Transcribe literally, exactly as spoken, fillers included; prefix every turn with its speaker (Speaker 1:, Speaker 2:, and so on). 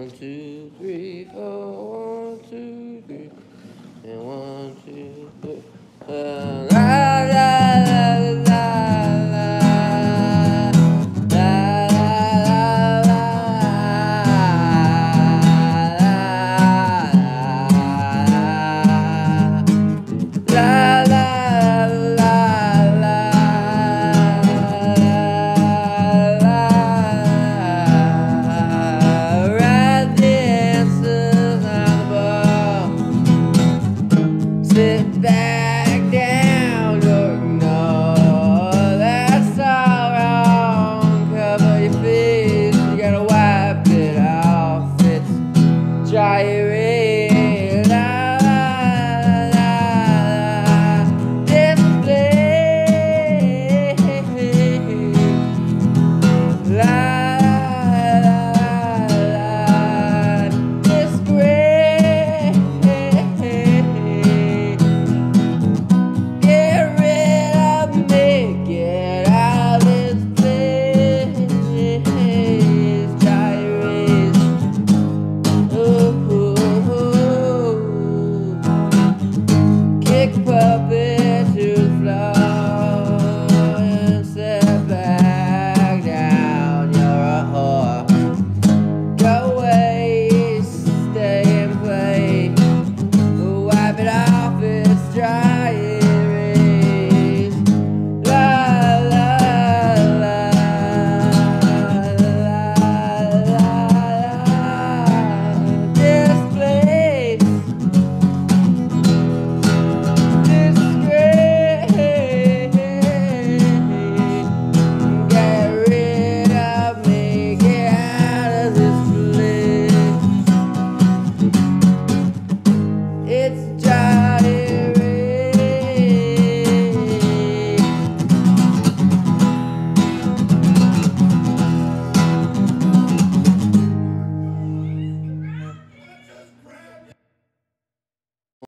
Speaker 1: One, two, three, four, one, two, three, and one, two, three. Uh, la, la, la, la, la, la, la, la, la, la, sit back down, look, no, that's all wrong. Cover your face, you gotta wipe it off. It's dry erase. La, la, la, la, display. La, puppet to the floor and sit back down. You're a whore. Go away, stay and play. Wipe it off, it's dry erase. La la la la la la. Displace. It's dry.